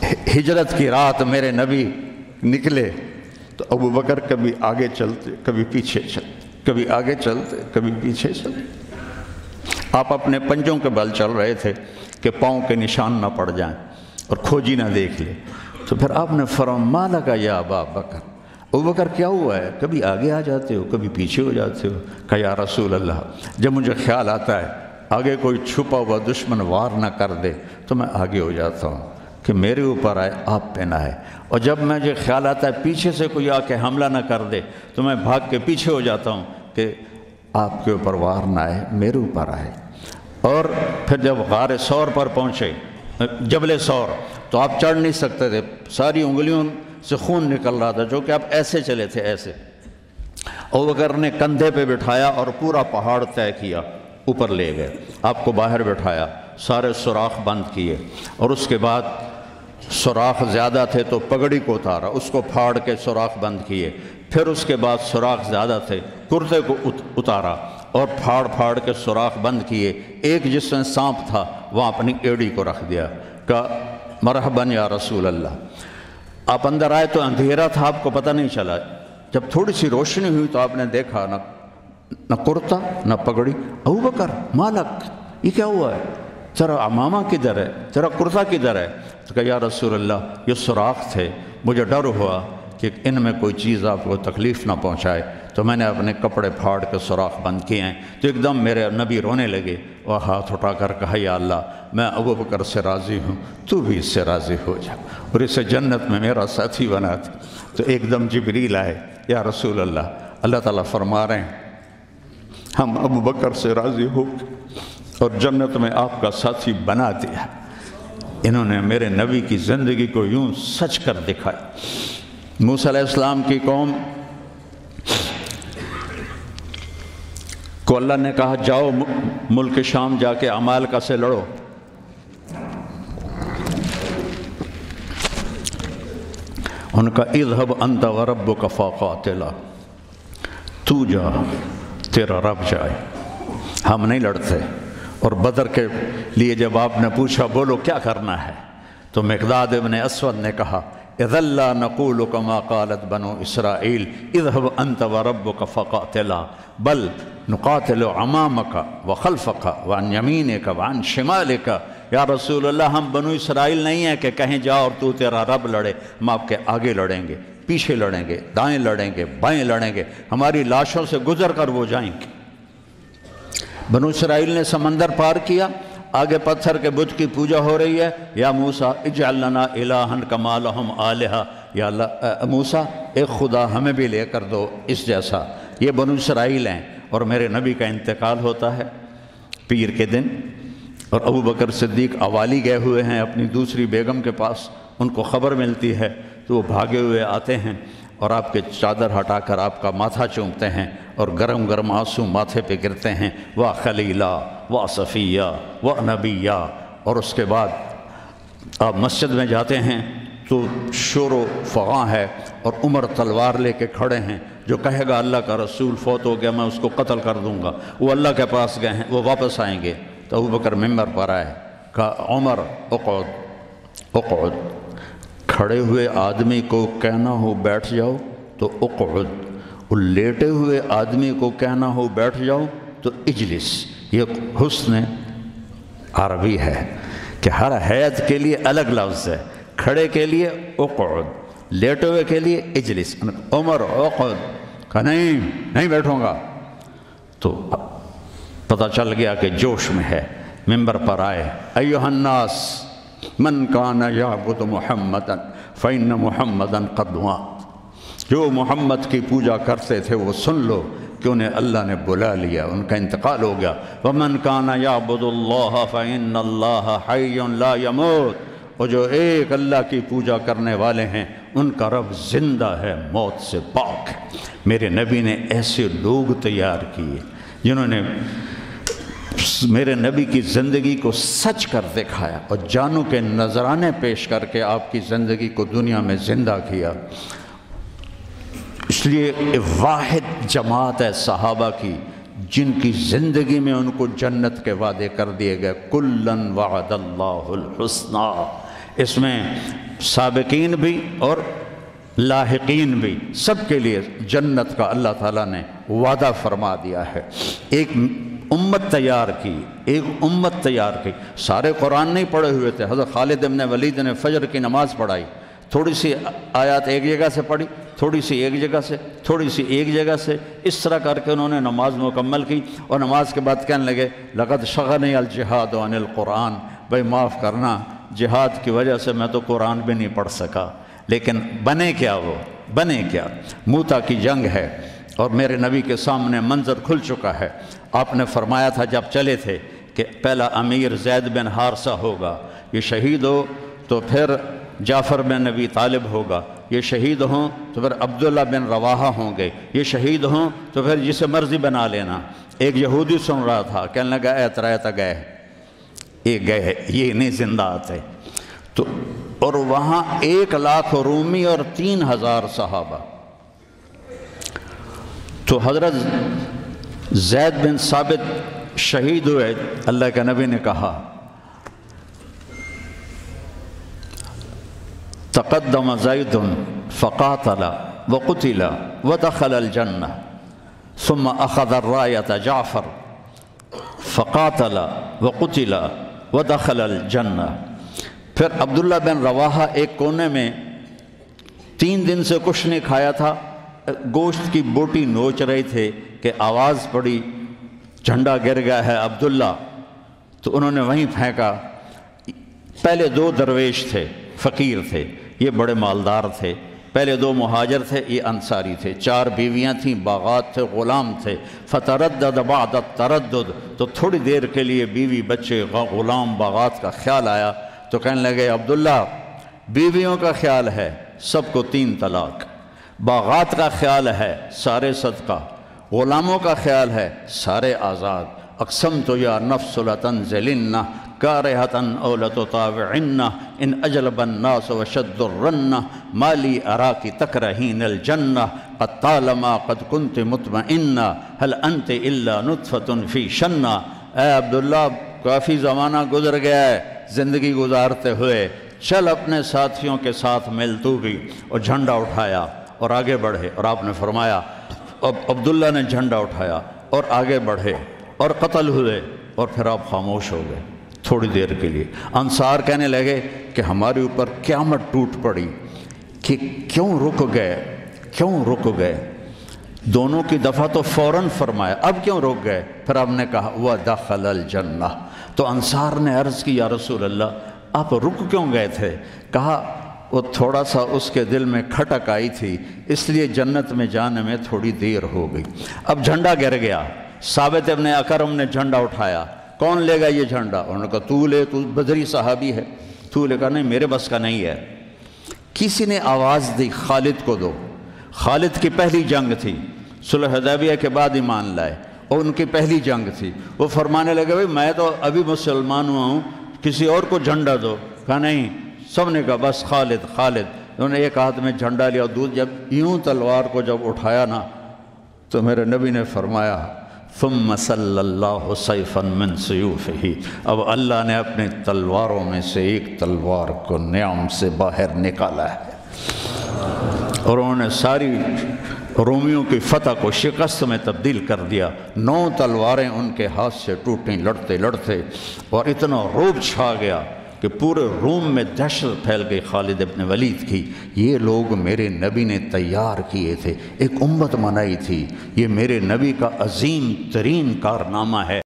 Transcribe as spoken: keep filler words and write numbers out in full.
ہجرت کی رات میرے نبی نکلے تو ابو بکر کبھی آگے چلتے کبھی پیچھے چلتے، کبھی آگے چلتے کبھی پیچھے چلتے۔ آپ اپنے پنجوں کے بل چل رہے تھے کہ پاؤں کے نشان نہ پڑ جائیں اور کھوجی نہ دیکھ لے، تو پھر آپ نے فرمایا ما لک یا ابا بکر، ابو بکر کیا ہوا ہے، کبھی آگے آ جاتے ہو کبھی پیچھے ہو جاتے ہو؟ کہا یا رسول اللہ، جب مجھے خیال آتا ہے آگے کوئی چھپا ہوا دشمن وار نہ کر دے تو میں آگے ہو جاتا ہوں کہ میرے اوپر آئے آپ پہ نہ آئے، اور جب مجھے خیال آتا ہے پیچھے سے کوئی آ کے حملہ نہ کر دے تو میں بھاگ کے پیچھے ہو جاتا ہوں کہ آپ کے اوپر وار نہ آئے میرے اوپر آئے۔ اور پھر جب غار ثور پر پہنچے، جبل ثور، تو آپ چڑھ نہیں سکتے تھے، ساری انگلیوں سے خون نکل رہا تھا، جو کہ آپ ایسے چلے تھے ایسے۔ ابوبکر نے کندھے پہ بٹھایا اور پورا پہاڑ طے کیا، اوپر لے گئے، آپ کو باہر بٹھایا، سارے سوراخ بند کیے، اور اس کے بعد سوراخ زیادہ تھے تو پگڑی کو اتارا، اس کو پھاڑ کے سوراخ بند کیے، پھر اس کے بعد سوراخ زیادہ تھے، کرتے کو اتارا اور پھاڑ پھاڑ کے سوراخ بند کیے، ایک جس میں سانپ تھا وہاں اپنی ایڑی کو رکھ دیا، کہا مرحباً یا رسول اللہ۔ آپ اندر آئے تو اندھیرا تھا، آپ کو پتہ نہیں چلا، جب تھوڑی سی روشنی ہوئی تو آپ نے دیکھا نہ نہ کرتا نہ پگڑی۔ ابو بکر مالک، یہ کیا ہوا ہے، ذرا عمامہ کدھر ہے، ذرا کرتا کدھر ہے؟ تو کہا یا رسول اللہ یہ سوراخ تھے، مجھے ڈر ہوا کہ ان میں کوئی چیز آپ کو تکلیف نہ پہنچائے تو میں نے اپنے کپڑے پھاڑ کے سوراخ بند کیے ہیں۔ تو ایک دم میرے نبی رونے لگے اور ہاتھ اٹھا کر کہا یا اللہ میں ابو بکر سے راضی ہوں، تو بھی اس سے راضی ہو جا اور اسے جنت میں میرا ساتھی بنا دے۔ تو ایک دم جبریل آئے، یا رسول اللہ، اللہ تعالیٰ فرما رہے ہیں ہم ابو بکر سے راضی ہو اور جنت میں آپ کا ساتھی بنا دیا۔ انہوں نے میرے نبی کی زندگی کو یوں سچ کر دکھائی۔ موسیٰ علیہ السلام کی قوم کو اللہ نے کہا جاؤ ملک شام جا کے عمالقہ سے لڑو، ان کا اذهب انت وربک فقاتلا، تو جا تیرا رب جائے، ہم نہیں لڑتے۔ اور بدر کے لیے جب آپ نے پوچھا بولو کیا کرنا ہے تو مقداد ابن اسود نے کہا اذا لا نقول كما قالت بنو اسرائیل اذهب انت وربك فقاتلا بل نقاتل امامك وخلفك وعن يمينك وعن شمالك۔ یا رسول اللہ ہم بنو اسرائیل نہیں ہیں کہ کہیں جا اور تو تیرا رب لڑے، ہم آپ کے آگے لڑیں گے، پیچھے لڑیں گے، دائیں لڑیں گے، بائیں لڑیں گے، ہماری لاشوں سے گزر کر وہ جائیں گے۔ بنو اسرائیل نے سمندر پار کیا، آگے پتھر کے بت کی پوجا ہو رہی ہے، یا موسیٰ اجعل لنا الہا کما لہم آلہہ، یا اللہ موسیٰ ایک خدا ہمیں بھی لے کر دو اس جیسا۔ یہ بنو اسرائیل ہیں، اور میرے نبی کا انتقال ہوتا ہے پیر کے دن، اور ابو بکر صدیق اوالی گئے ہوئے ہیں اپنی دوسری بیگم کے پاس، ان کو خبر ملتی ہے تو وہ بھاگے ہوئے آتے ہیں اور آپ کے چادر ہٹا کر آپ کا ماتھا چومتے ہیں اور گرم گرم آنسو ماتھے پہ گرتے ہیں، واہ خلیلہ واہ صفیہ واہ نبیہ۔ اور اس کے بعد آپ مسجد میں جاتے ہیں تو شور و فغاں ہے، اور عمر تلوار لے کے کھڑے ہیں، جو کہے گا اللہ کا رسول فوت ہو گیا میں اس کو قتل کر دوں گا، وہ اللہ کے پاس گئے ہیں، وہ واپس آئیں گے۔ تو ابو بکر ممبر پر آئے، کہا عمر اقعد اقعد، کھڑے ہوئے آدمی کو کہنا ہو بیٹھ جاؤ تو اقعد، اور لیٹے ہوئے آدمی کو کہنا ہو بیٹھ جاؤ تو اجلس۔ یہ حسن عربی ہے کہ ہر حیت کے لیے الگ لفظ ہے، کھڑے کے لیے اقعد، لیٹے ہوئے کے لیے اجلس۔ عمر اقعد، کہا نہیں نہیں بیٹھوں گا۔ تو پتہ چل گیا کہ جوش میں ہے، ممبر پر آئے، ایھا الناس من کان یعبد محمدا فإن محمدا قد مات، جو محمد کی پوجا کرتے تھے وہ سن لو کہ انہیں اللہ نے بلا لیا، ان کا انتقال ہو گیا۔ ومن کان یعبد اللہ فإن اللہ حی لا یموت، اور جو ایک اللہ کی پوجا کرنے والے ہیں ان کا رب زندہ ہے، موت سے پاک ہے۔ میرے نبی نے ایسے لوگ تیار کیے جنہوں نے میرے نبی کی زندگی کو سچ کر دکھایا اور جانوں کے نذرانے پیش کر کے آپ کی زندگی کو دنیا میں زندہ کیا۔ اس لیے واحد جماعت ہے صحابہ کی جن کی زندگی میں ان کو جنت کے وعدے کر دیے گئے، کلن وعد اللہ الحسنی۔ اس میں سابقین بھی اور لاحقین بھی، سب کے لیے جنت کا اللہ تعالیٰ نے وعدہ فرما دیا ہے۔ ایک امت تیار کی، ایک امت تیار کی۔ سارے قرآن نہیں پڑھے ہوئے تھے، حضرت خالد بن ولید نے فجر کی نماز پڑھائی، تھوڑی سی آیات ایک جگہ سے پڑھی، تھوڑی سی ایک جگہ سے، تھوڑی سی ایک جگہ سے، اس طرح کر کے انہوں نے نماز مکمل کی، اور نماز کے بعد کہنے لگے لقد شغلنی الجہاد عن القرآن، بھائی معاف کرنا، جہاد کی وجہ سے میں تو قرآن بھی نہیں پڑھ سکا۔ لیکن بنے کیا وہ بنے کیا موتا کی جنگ ہے، اور میرے نبی کے سامنے منظر کھل چکا ہے۔ آپ نے فرمایا تھا جب چلے تھے کہ پہلا امیر زید بن حارثہ ہوگا، یہ شہید ہو تو پھر جعفر بن نبی طالب ہوگا، یہ شہید ہوں تو پھر عبداللہ بن رواحہ ہوں گے، یہ شہید ہوں تو پھر جسے مرضی بنا لینا۔ ایک یہودی سن رہا تھا، کہنے لگا اے ترائیتا گئے، یہ گئے، یہ نہیں زندہ آتے۔ تو اور وہاں ایک لاکھ رومی اور تین ہزار صحابہ۔ تو حضرت زید بن ثابت شہید ہوئے، اللہ کے نبی نے کہا تقدم زید فقاتل وقتل ودخل الجنہ ثم اخذ الرایۃ جعفر فقاتل وقتل ودخل الجنہ۔ پھر عبداللہ بن رواحہ ایک کونے میں تین دن سے کچھ نہیں کھایا تھا، گوشت کی بوٹی نوچ رہے تھے کہ آواز پڑی جھنڈا گر گیا ہے عبداللہ، تو انہوں نے وہیں پھینکا۔ پہلے دو درویش تھے، فقیر تھے، یہ بڑے مالدار تھے۔ پہلے دو مہاجر تھے، یہ انصاری تھے۔ چار بیویاں تھیں، باغات تھے، غلام تھے۔ فتردد بعد التردد، تو تھوڑی دیر کے لیے بیوی بچے غلام باغات کا خیال آیا، تو کہنے لگے عبداللہ بیویوں کا خیال ہے سب کو تین طلاق، باغات کا خیال ہے سارے صدقہ، غلاموں کا خیال ہے سارے آزاد۔ اقسمت یا نفس لتنزلن کارہتن او لتطاوعن ان اجلب الناس وشد الرن مالی اراکی تکرہین الجنہ قد طالما قد کنت مطمئنہ هل انت الا نطفۃ فی شنہ۔ اے عبداللہ کافی زمانہ گزر گیا ہے زندگی گزارتے ہوئے، چل اپنے ساتھیوں کے ساتھ مل تو بھی۔ اور جھنڈا اٹھایا اور آگے بڑھے، اور آپ نے فرمایا اب عبداللہ نے جھنڈا اٹھایا اور آگے بڑھے اور قتل ہوئے، اور پھر آپ خاموش ہو گئے تھوڑی دیر کے لیے۔ انصار کہنے لگے کہ ہمارے اوپر قیامت ٹوٹ پڑی کہ کیوں رک گئے کیوں رک گئے دونوں کی دفعہ تو فوراً فرمایا، اب کیوں رک گئے؟ پھر آپ نے کہا وَدَخَلَ الْجَنَّةِ۔ تو انصار نے عرض کی یا رسول اللہ آپ رک کیوں گئے تھے؟ کہا وہ تھوڑا سا اس کے دل میں کھٹک آئی تھی، اس لیے جنت میں جانے میں تھوڑی دیر ہو گئی۔ اب جھنڈا گر گیا، ثابت ابن اکرم نے جھنڈا اٹھایا، کون لے گا یہ جھنڈا؟ انہوں نے کہا تو لے، تو بدری صحابی ہے، تو لے کہا نہیں میرے بس کا نہیں ہے۔ کسی نے آواز دی خالد کو دو، خالد کی پہلی جنگ تھی، صلح حدیبیہ کے بعد ایمان لائے، اور ان کی پہلی جنگ تھی۔ وہ فرمانے لگے بھائی میں تو ابھی مسلمان ہوا ہوں، کسی اور کو جھنڈا دو۔ کہا نہیں، سب نے کہا بس خالد خالد۔ انہوں نے ایک ہاتھ میں جھنڈا لیا، دودھ جب یوں تلوار کو جب اٹھایا نا تو میرے نبی نے فرمایا ثم صلی اللہ سیفا من سیوفہ، اب اللہ نے اپنی تلواروں میں سے ایک تلوار کو نیام سے باہر نکالا ہے، اور انہوں نے ساری رومیوں کی فتح کو شکست میں تبدیل کر دیا۔ نو تلواریں ان کے ہاتھ سے ٹوٹیں لڑتے لڑتے، اور اتنا روب چھا گیا کہ پورے روم میں دہشت پھیل گئی خالد ابن ولید کی۔ یہ لوگ میرے نبی نے تیار کیے تھے، ایک امت بنائی تھی، یہ میرے نبی کا عظیم ترین کارنامہ ہے۔